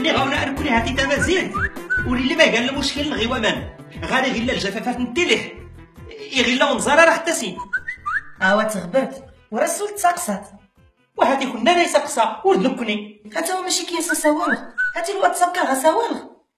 ملي غاونا نكوني هاتي تا مزيان ولي ما قال المشكل الغيوامان غادي غير الجفافات نتلح يغيلا ونزار راه حتى سين اوا تغبرت ورسول تسقسات وهاتي كنا لا يسقسا وردنكني حتى هو ماشي كيسا سوالغ هاتي الواتساب كاع سوالغ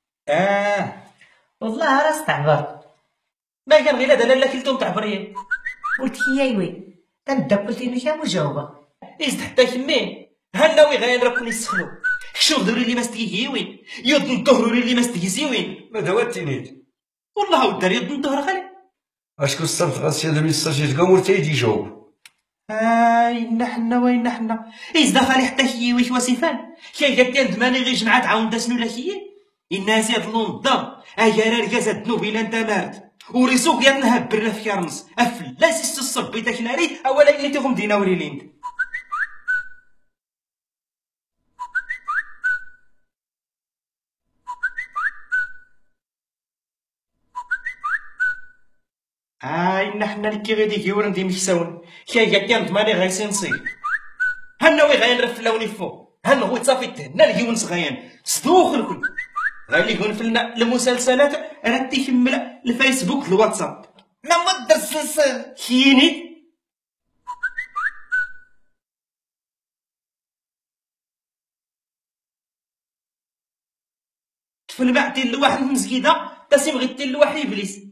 والله راه استعبر ما كان غير هذا لا كلتهم تعبريه قلت هي وي تندبلتي نيا مجاوبه إزد حتى كمين هناوي غاين راكوني يسخنو شوف دوري اللي ما استيهي وين يضن الظهر اللي ما استيهي وين ما دواتينيت والله ودار يضن الظهر غالي اشكو الصرف غاسيا دو ميساجي تقوم ورتيجي جاوب إنا حنا وين حنا إزد خالي حتى كي ويش وسيفان كي قالت لي دماني غير جمعات عاون داسنو لا كي الناس يضلون الدار أجارا ركازة دنوبيلا انت مارت وريسوك يا نهبرنا في كارنس افلاس الصبي تاك ناري اولا اللي تيهم دينا وريليند إنا حنا اللي كي غادي كيورن دي مكساون كي قالت ماني غايسين نصيب هناوي غاين رفلاوني فوق هنغوي صافي تهنا الهيون صغيان صدوخ الكل غالي يكون فلنا المسلسلات راه تيكمل الفيسبوك الواتساب ما مدر السلسل كيني تفلمعتي لواحد المسكيده تاسي بغيتي لواحد ابليس